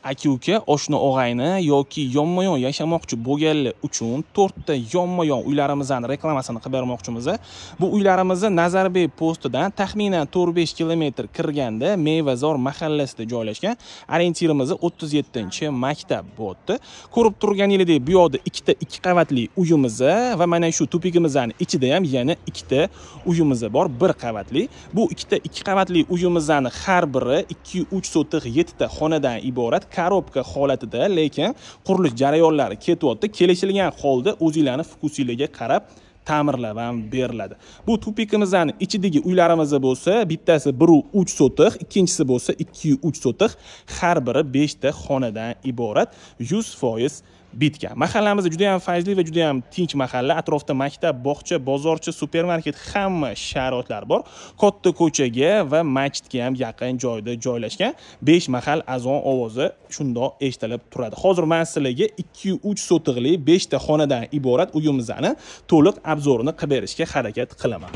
aka-uka, oshna-og'ayni yoki yonma-yon yashamoqchi bo'lganlar uchun 4 ta yonma-yon uylarimizning reklamasini qilib bermoqchimiz. Bu uylarimizni Nazarbay postidan taxminan 4-5 kilometr kirganda Mevazor mahallasida joylashgan. Orientirimiz 37-maktab bo'ldi. Ko'rib turganingizdek, bu yoqda 2 qavatli uyimiz va mana shu tupigimizning ichida ham yana 2 uyimiz bor, 1 qavatli. Bu 2 qavatli uyimizning har biri 2-3 sotix 7 ta xonadan iborat, korobka holatida, lekin qurilish jarayonlari ketyapti. Kelishilgan holda o'zingizlarning fukusiyaga qarab ta'mirlab ham beriladi. Bu tupikimizning ichidagi uylarimiz bo'lsa, bittasi 1-3 sotix, ikkinchisi bo'lsa 2-3 sotix, har biri 5 ta xonadan iborat, 100% bitgan. Mahallamiz juda ham fayzli va juda ham tinch mahalla. Atrofda maktab, bog'cha, bozorcha, supermarket, hamma sharoitlar bor. Katta ko'chaga va masjidga ham yaqin joyda joylashgan. 5 mahal azon ovozi shundoq eshitilib turadi. Hozir men sizlarga 2-3 sotiqli 5 ta xonadan iborat uyimizni to'liq obzorini qilib berishga harakat qilaman.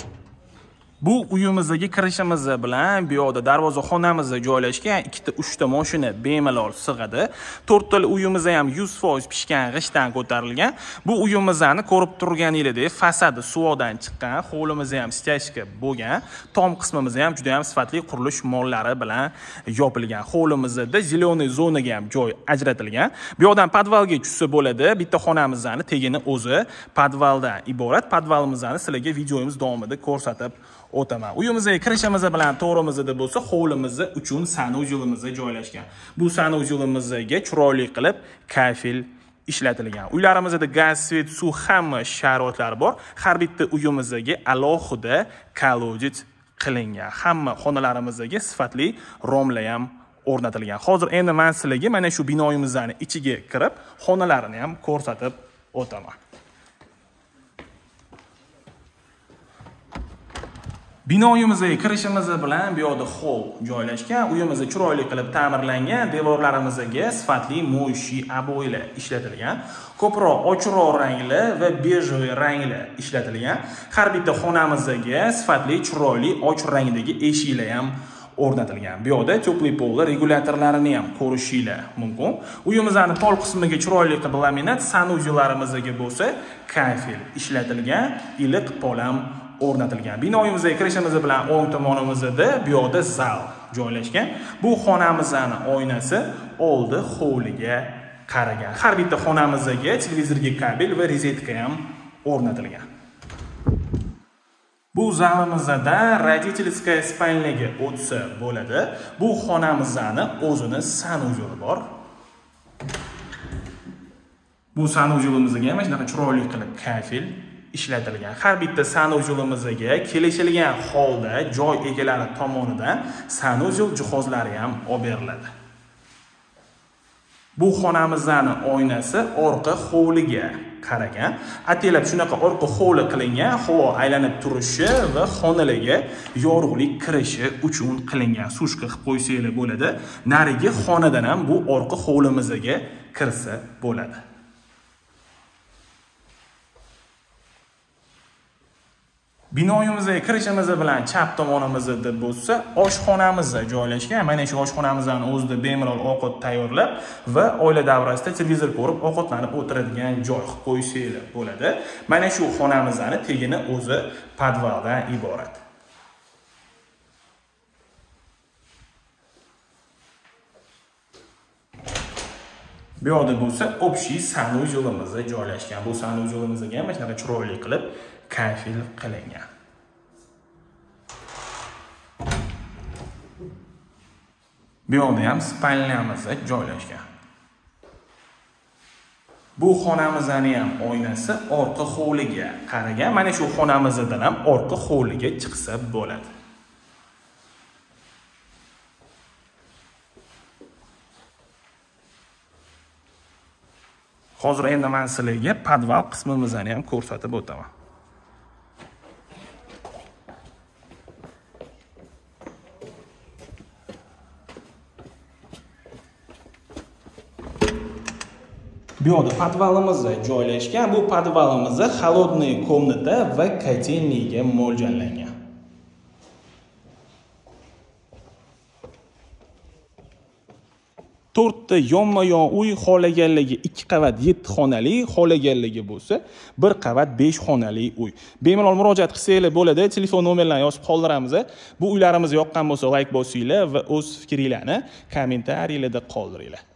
Bu uyimizga kirishimiz bilan bu yoqda darvozaxonamiz joylashgan, 2-3 ta mashina bemalol sig'adi. 4 ta uyimiz ham 100% pishgan g'ishtdan ko'tarilgan. Bu uyimizni ko'rib turganingizdek, fasadi suvoqdan chiqqan, hovlimiz ham stachka bo'lgan, tom qismimiz ham juda ham sifatli qurilish mollari bilan yopilgan. Hovlimizda zeleniy zonaga ham joy ajratilgan. Bu yoqdan podvalga tushsa bo'ladi. Bitta xonamizning tegini o'zi podvaldan iborat. Podvalimizni sizlarga videomiz davomida ko'rsatib o'taman. Uyimizga kirishimiz bilan to'g'rimizda bo'lsa, hovlimiz uchun sanuzyolimiz joylashgan. Bu sanuzyolimizni chiroyli qilib kafel ishlatilgan. Uylarimizda gaz, svet, suv hamma sharoitlari bor. Har bitta uyimizga alohida kolodit qilingan. Hamma xonalarimizga sifatli romlar ham o'rnatilgan. Hozir endi men sizlarga mana shu binoyimizning ichiga kirib, xonalarini ham ko'rsatib o'taman. Binoyimizga kirishimiz bilan bu yoqda hol joylashgan. Uyimiz chiroyli qilib ta'mirlangan. Devorlarimizga sifatli mo'shi aboylar ishlatilgan. Ko'proq ochiqroq rangli va bejoviy ranglar ishlatilgan. Har bitta xonamizga sifatli chiroyli ochiq rangdagi eshiklar ham o'rnatilgan. Bu yoqda tepli polli regulyatorlarini ham ko'rishingiz mumkin. Uyimizning pol qismiga chiroyli qilib laminat, sanuzyolarimizga bo'lsa kafel ishlatilgan, iliq pol ham o'rnatilgan. Binoyimizga kirishimiz bilan o'ng tomonimizda bu yoqda zal joylashgan. Bu xonamizning oynasi oldi hovliga qaragan. Har bitta xonamizga televizorga kabel va rozetka ham o'rnatilgan. Bu zalimizda родительская spalniyaga o'tsa bo'ladi. Bu xonamizning o'zini sanuzyoli bor. Bu sanuzyolimizni ham shunaqa chiroyli qilib kafel ishlatilgan. Har bitta sanuzyolimizdagi kelishilgan holda joy egalari tomonidan sanuzyol jihozlari ham olib beriladi. Bu xonamizning oynasi orqa hovliga qaragan. Atalab shunaqa orqa hovli qilingan, havo aylanib turishi va xonalarga yorug'lik kirishi uchun qilingan. Sushka qilib qo'ysanglar bo'ladi. Narigi xonadan ham bu orqa hovlimizga kirsa bo'ladi. Binoyimizga kirishimiz bilan chap tomonimizda bo'lsa, oshxonamiz joylashgan. Mana shu oshxonamizning o'zida bemalol ovqat tayyorlab va oila davrasida televizor ko'rib ovqatlanib o'tiradigan joy qilib qo'ysanglar bo'ladi. Mana shu xonamizning tegini o'zi podvaldan iborat. Bu yoqda bo'lsa, общий sanuzyolimiz joylashgan. Bu sanuzyolimizni ham mana chiroyli qilib kafel qilingan. Bu yoqda ham spalnyamiz joylashgan. Bu xonamizning ham oynasi orqa hovliga qaragan. Mana shu xonamizdan ham orqa hovliga chiqsa bo'ladi. Hozir endi men sizlarga podval qismimizni ham ko'rsatib o'taman. Bu yoqda podvalimiz joylashgan. Bu podvalimiz холодный komnata va котельныйga mo'ljallangan. to'rtta yonma-yon uy, xohlaganligi 2 qavat 7 xonali, xohlaganligi bo'lsa 1 qavat 5 xonali uy. Bemalol murojaat qilsanglar bo'ladi. Telefon nomerlarini yozib qoldiramiz. Bu uylarimiz yoqqan bo'lsa, like bosinglar va o'z fikringlarni kommentariylarda qoldiringlar.